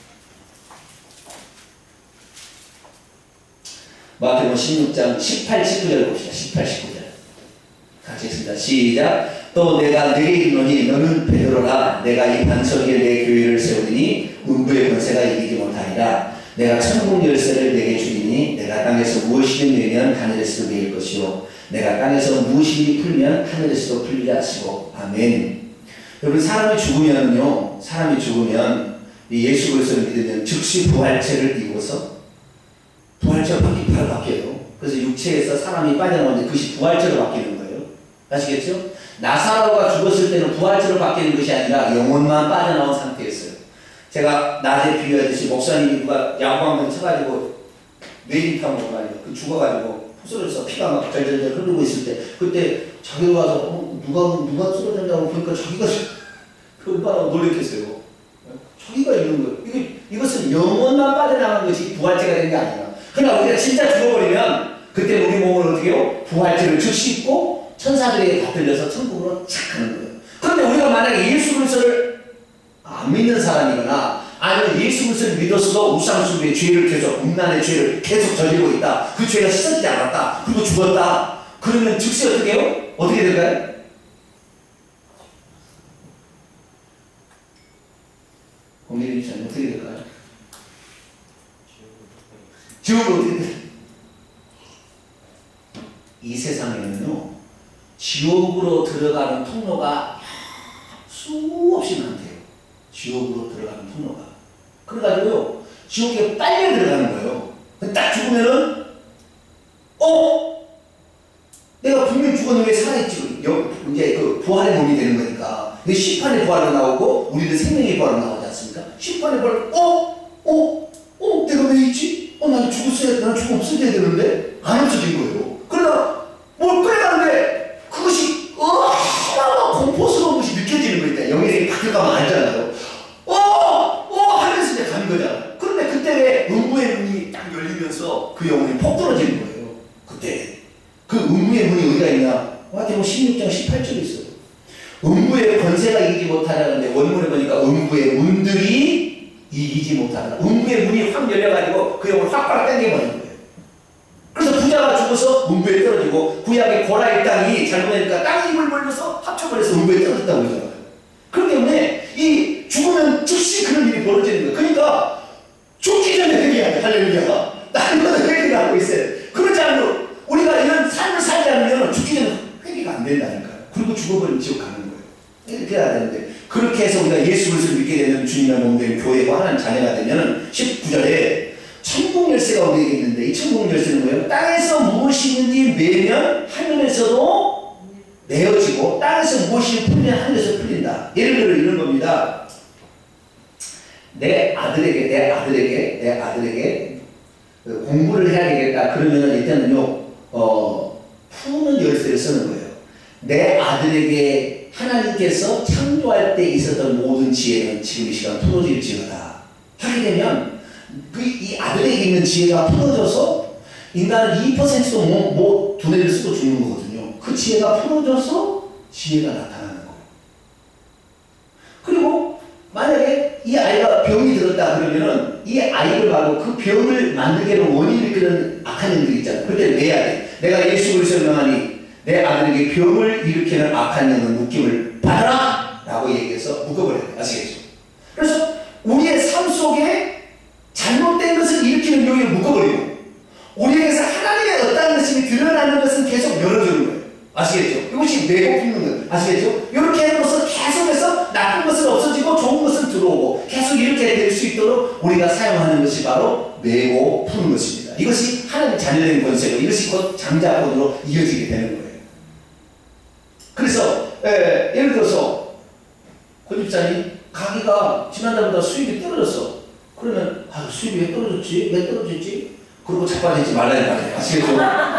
마태복음 16장 18, 19절 봅시다. 18, 19절. 같이 읽습니다. 시작. 또 내가 네게 이르노니 너는 베드로라. 내가 이 반석 위에 내 교회를 세우리니 음부의 권세가 이기지 못하리라. 내가 천국 열쇠를 내게 주리니 내가 땅에서 무엇이든 내면 하늘에서도 내릴 것이요 내가 땅에서 무엇이든 풀면 하늘에서도 풀리라 하시고. 아멘. 여러분 사람이 죽으면 이 예수 그리스도를 믿으면 즉시 부활체를 입어서 부활체로 바로 바뀌어요. 그래서 육체에서 사람이 빠져나오는데 그것이 부활체로 바뀌는 거예요. 아시겠죠? 나사로가 죽었을 때는 부활체로 바뀌는 것이 아니라 영혼만 빠져나온 상태였어요. 제가 낮에 비유하듯이 목사님이 누가 야구방망이 쳐가지고 뇌진탕으로 말이에요. 죽어가지고 쓰러져서 피가 막 절절절 흐르고 있을 때 그때 자기가 와서 누가 쓰러졌냐고 보니까 자기가 얼마나 놀랬겠어요. 자기가 이런 거예요. 이것은 영혼만 빠져나간 것이 부활체가 된 게 아니라. 그러나 우리가 진짜 죽어버리면 그때 우리 몸을 어떻게 해요? 부활체를 즉시 입고 천사들에게 다 들려서 천국으로 착 가는 거예요. 그런데 우리가 만약에 예수 그리스도를 안 믿는 사람이거나 아니면 예수 그리스도를 믿었어도 우상숭배의 죄를 계속 음란의 죄를 계속 저지르고 있다. 그 죄가 씻어지지 않았다. 그리고 죽었다. 그러면 즉시 어떻게 해요? 어떻게 될까요? 공개해 주시면 어떻게 될까요? 지옥으로 어떻게 돼요? 이 세상에는요 지옥으로 들어가는 통로가 수없이 많대요. 지옥으로 들어가는 통로가. 그래가지고요 지옥에 빨려 들어가는 거예요. 딱 죽으면은 내가 분명히 죽었는데 왜 살아있지? 이제 그 부활의 몸이 되는 거니까. 근데 심판의 부활로 나오고 우리는 생명의 부활로 나오지 않습니까? 심판의 부활 내가 왜 있지? 나는 죽었어야 나는 죽음 없어져야 되는데 안 없어진 거예요. 그러다 뭘 끌어가는데 그것이 공포스러운 것이 느껴지는 거 있다. 영예생이 바뀔 가면 알잖아요. 하면서 이제 가는 거잖아요. 그런데 그때 왜 음부의 문이 딱 열리는 들으면서 그 영혼이 폭 떨어지는 거예요. 그때 그 음부의 문이 어디가 있냐? 마태복음 16장 18절에 있어요. 음부의 권세가 이기지 못하라는데 원문에 보니까 음부의 문들이 이기지 못하라. 음부의 문이 확 열려가지고 그 영혼을 확 빨아당겨버리는 거예요. 그래서 부자가 죽어서 음부에 떨어지고 구약의 고라의 땅이 잘못되니까 땅이 힘을 몰려서 합쳐버려서 음부에 떨어졌다고 그러잖아요. 그렇기 때문에 이 죽으면 즉시 그런 일이 벌어지는 거예요. 그러니까 죽기 전에 회개해야 돼. 할렐루야. 다른 거는 회개를 하고 있어요. 그렇지 않으면 우리가 이런 삶을 살지 않으면 죽기 전에 회개가 안 된다니까요. 그리고 죽어버리면 지옥 가는 거예요. 이렇게 해야 되는데 그렇게 해서 우리가 예수 그리스도를 믿게 되면 주님의 몸된 교회와 하나님 자녀가 되면 19절에 천국 열쇠가 우리에게 있는데 이 천국 열쇠는 뭐예요? 땅에서 무엇이 있는지 매면 하늘에서도 내어지고 땅에서 무엇이 풀리면 하늘에서 풀린다. 예를 들어 이런 겁니다. 내 아들에게 공부를 해야 되겠다. 그러면 일단은요 푸는 열쇠를 쓰는 거예요. 내 아들에게 하나님께서 창조할 때 있었던 모든 지혜는 지금 이 시간 풀어질지어다. 하게 되면 이 아들에게 있는 지혜가 풀어져서 인간은 2%도 못 두뇌를 쓰고 죽는 거거든요. 그 지혜가 풀어져서 지혜가 나타나는 거예요. 그리고 만약에 이 아이가 병이 들었다 그러면은 이 아이를 봐도 그 병을 만들게 하는 원인을 일으키는 악한 영들이 있잖아요. 그때 내야 돼. 내가 예수 그리스도를 명하니 내 아들에게 병을 일으키는 악한 영의 묶임을 받아라! 라고 얘기해서 묶어버려야 돼. 아시겠죠? 그래서 우리의 삶 속에 잘못된 것을 일으키는 요인을 묶어버리고 우리에게서 하나님의 어떠한 것이 드러나는 것은 계속 열어주는 거예요. 아시겠죠? 이것이 내고 품는 거예요. 아시겠죠? 이렇게 함으로써 계속해서 나쁜 것은 없어지고 좋은 것은 들어오고 계속 이렇게 될 수 있도록 우리가 사용하는 것이 바로 내고 푸는 것입니다. 이것이 하나님 자녀된 권세고 이것이 곧 장자권으로 이어지게 되는 거예요. 그래서 예를 들어서 건집사님 가게가 지난달보다 수입이 떨어졌어. 그러면 수입이 왜 떨어졌지? 왜 떨어졌지? 그러고 자빠지지 말라는 말이에요. 아시겠죠?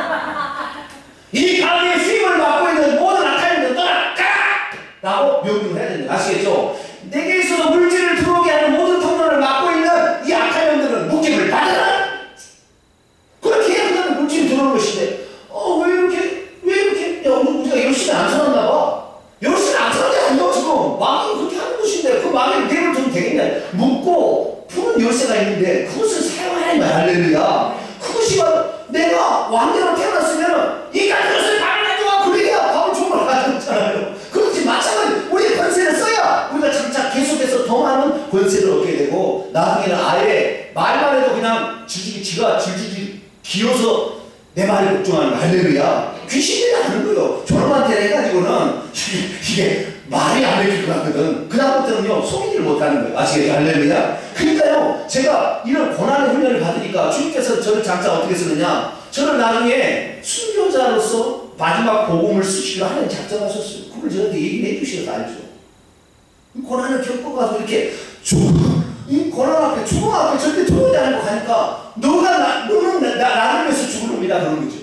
이 가게의 수입을 맡고 있는 모든 악한 영들 떠나가라! 라고 명령을 해야 됩니다. 아시겠죠? 내게 있어서 물질을 들어오게 하는 모든 통로를 맡고 있는 이 악한 영들은 묶임을 받아라! 그렇게 해야 그냥 물질이 들어오는 것인데 왜 이렇게 우리가 열심히 안 살았나 봐. 열심히 안 살았지 않나 지금. 마귀는 그렇게 하는 것인데 그 마귀를 내버려 두면 되겠냐. 묶고 푸는 열쇠가 있는데 그것을 사용하는 거야. 할렐루야. 그것이 바로 내가 왕녀로 태어났으면 이 같은 것을 밥을 가져와 그래야 밥을 정말 가져오잖아요. 그렇지 마찬가지 우리의 권세를 써야 우리가 장차 계속해서 더 많은 권세를 얻게 되고 나중에는 아예 말만 해도 그냥 지가 질질 기어서 내 말에 복종하는 거. 할렐루야. 귀신이 나는 거예요. 저놈한테 해가지고는 이게 말이 안 되길 것 같거든. 그다음부터는요 속이지를 못하는 거예요. 아시겠죠? 할렐루야. 그러니까요 제가 이런 고난의 훈련을 받으니까 주님께서 저를 장차 어떻게 쓰느냐, 저를 나중에 순교자로서 마지막 복음을 쓰시기로 하나님 작정하셨어요. 그걸 저한테 얘기를 해주셔서 알죠. 고난을 겪어가서 이렇게 이 고난 앞에 죽음 앞에 절대 들어오지 않고 가니까 너는 나를 위해서 죽을 놈이다 그런 거죠.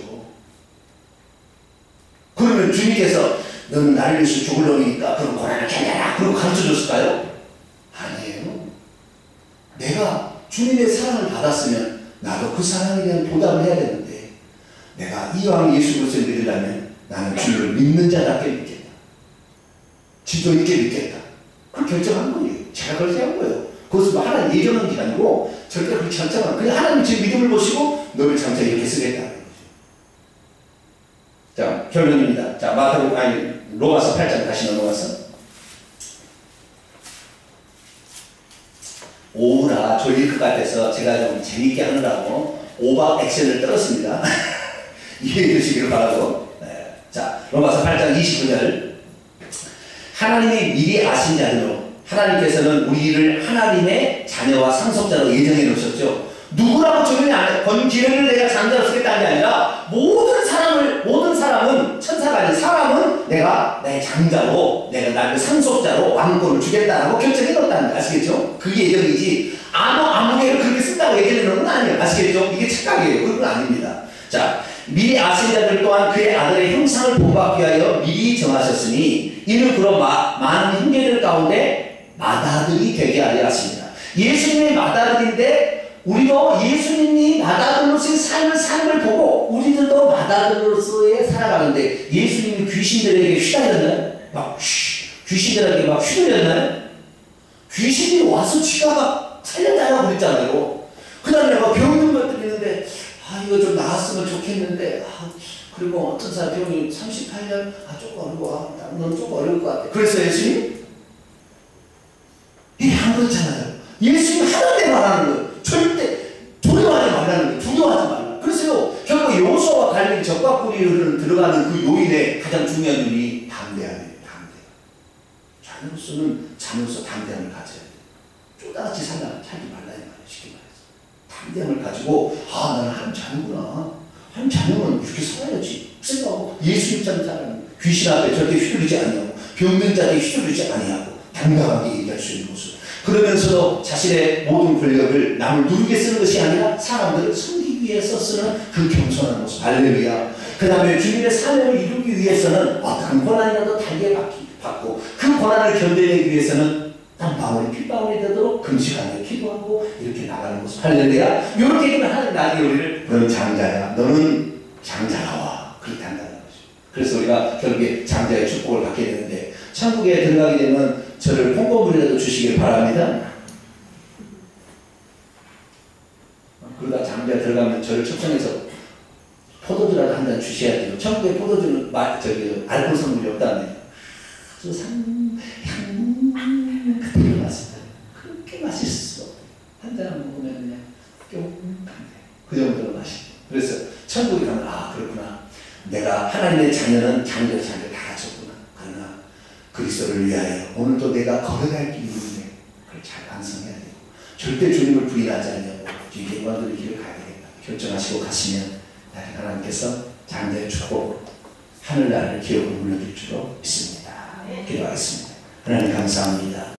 그러면 주님께서 너는 나를 위해서 죽을 놈이니까 그럼 고난을 견뎌라 그러고 가르쳐줬을까요? 아니에요. 내가 주님의 사랑을 받았으면 나도 그 사랑에 대한 보답을 해야 되는데 내가 이왕 예수 그리스도를 믿으려면 나는 주님을 믿는 자답게 믿겠다. 지도 있게 믿겠다. 그걸 결정한 거예요. 제가 결정한 거예요. 그것은 뭐 하나님 예정한 게 아니고 절대 그렇지 않잖아. 그냥 하나님 제 믿음을 보시고 너를 장차 이렇게 쓰겠다. 자, 결론입니다. 자, 로마서 8장 다시 넘어가서. 오후라 졸릴 것 같아서 제가 좀 재밌게 하느라고 오박 액션을 떨었습니다. 이해해 주시기를 바라고. 네. 자, 로마서 8장 29절. 하나님이 미리 아신 자대로 하나님께서는 우리를 하나님의 자녀와 상속자로 예정해 놓으셨죠. 누구라고 정연이 안 해. 권기를 내가 장자로 쓰겠다는 게 아니라 모든 사람은 천사가 아닌 사람은 내가 나의 장자로 내가 나의 상속자로 왕권을 주겠다라고 결정해 놓았다는 거 아시겠죠? 그게 예정이지 아무개를 그렇게 쓴다고 얘기해 놓은 건 아니에요. 아시겠죠? 이게 착각이에요. 그건 아닙니다. 자, 미리 아신 자들 또한 그의 아들의 형상을 본받기 위하여 미리 정하셨으니 이는 그런 많은 형제들 가운데 맏아들이 되게 하려 하십니다. 예수님의 맏아들인데 우리도 예수님이 맏아들로 아들로서의 살아가는데 예수님이 귀신들에게 휘달렸나요? 막 귀신들에게 막 휘둘렸나요? 귀신이 와서 쥐가 막 살려달라고 그랬잖아요. 그 다음에 막 병든 것들이 있는데 이거 좀 나았으면 좋겠는데 그리고 어떤 사람 병이 38년 조금 어려워. 넌 조금 어려울 것 같아. 그래서 예수님 이게 안 그렇잖아요. 예수님 하는 데만 하는 거예요. 절대 두려워하지 말라는 거예요. 두려워하지 말라. 그래서요 결국 여호수아와 갈렙이 적과꾸리를 들어가는 그 요인의 가장 중요한 요인이 담대함이에요. 자녀로서는 자녀로서 담대함을 가져야 돼요. 쪼다같이 살지 말라 이 말이에요. 쉽게 말해서 담대함을 가지고 나는 한 자녀구나. 한 자녀는 이렇게 살아야지 생각하고 예수님처럼 살아가는 거예요. 귀신 앞에 절대 휘둘리지 아니하고 병든 자에게 휘둘리지 아니하고 당당하게 얘기할 수 있는 모습. 그러면서도 자신의 모든 권력을 남을 누르게 쓰는 것이 아니라 사람들을 섬기기 위해서 쓰는 그 겸손한 모습. 할렐루야. 그 다음에 주님의 사명을 이루기 위해서는 어떤 고난이라도 달게 받고 그 고난을 견뎌내기 위해서는 땀방울이 핏방울이 되도록 금식하며 기도하고 이렇게 나가는 모습. 할렐루야. 이렇게 되면 하나님 나에게 우리를 너는 장자야. 너는 장자라와. 그렇게 한다는 거죠. 그래서 우리가 결국에 장자의 축복을 받게 되는데 천국에 들어가게 되면 저를 콩고물이라도 주시길 바랍니다. 그러다 장자 들어가면 저를 초청해서 포도주라도 한 잔 주셔야 돼요. 천국에 포도주는 알코올 성분이 없다네요. 향 그대로 맛있다. 그렇게 맛있을 수 없다. 한 잔 먹으면 그냥 뿅한데 그 정도로 맛있다. 그래서 천국에 가면 그렇구나. 내가 하나님의 자녀는 장자 다 가졌구나. 그러나 그리스도를 위하여 오늘도 내가 걸어갈 길이 있는데 그걸 잘 반성해야 되고 절대 주님을 부인하지 않냐고 뒤에 영광들의 길을 가야 되겠다 결정하시고 가시면 하나님께서 장자의 축복 하늘나라를 기업으로 물려줄 줄로 믿습니다. 기도하겠습니다. 하나님 감사합니다.